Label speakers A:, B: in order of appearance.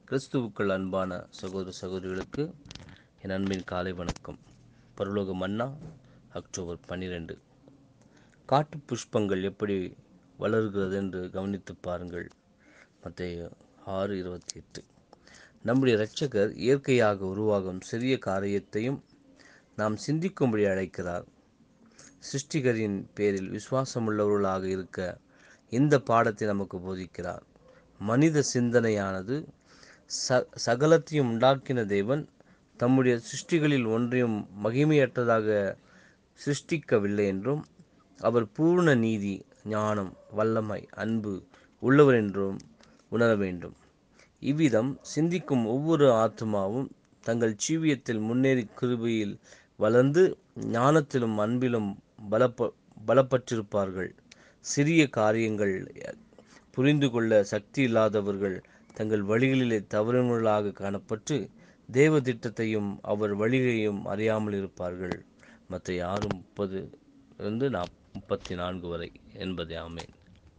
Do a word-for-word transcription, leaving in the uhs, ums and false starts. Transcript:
A: கிறிஸ்துவுக்குள் அன்பான சகோதர சகோதரிகளுக்கு என் அன்பின் காலை வணக்கம். பரலோக மன்னா, அக்டோபர் பன்னிரண்டு. காட்டு புஷ்பங்கள் எப்படி வளர்கிறது என்று கவனித்து பாருங்கள். மத்தேயு ஆறு இருபத்தி எட்டு. நம்முடைய இரட்சகர் இயற்கையாக உருவாகும் சிறிய காரியத்தையும் நாம் சிந்திக்கும்படி அழைக்கிறார். சிருஷ்டிகரின் பேரில் விசுவாசமுள்ளவர்களாக இருக்க இந்த பாடத்தை நமக்கு போதிக்கிறார். மனித சிந்தனையானது ச சகலத்தையும் உண்டாக்கின தேவன் தம்முடைய சிருஷ்டிகளில் ஒன்றையும் மகிமையற்றதாக சிருஷ்டிக்கவில்லை என்றும், அவர் பூர்ண நீதி, ஞானம், வல்லமை, அன்பு உள்ளவர் என்றும் உணர வேண்டும். இவ்விதம் சிந்திக்கும் ஒவ்வொரு ஆத்மாவும் தங்கள் ஜீவியத்தில் முன்னேறி கிருபையில் வளர்ந்து ஞானத்திலும் அன்பிலும் பலப்ப பலப்பற்றிருப்பார்கள். சிறிய காரியங்கள் புரிந்து கொள்ள சக்தி இல்லாதவர்கள் தங்கள் வழிகளிலே தவறுகளாக காணப்பட்டு தேவ திட்டத்தையும் அவர் வழிகளையும் அறியாமல் இருப்பார்கள். மத்தேயு ஆறு முப்பது இருந்து முப்பத்தி நான்கு வரை என்பதே. ஆமென்.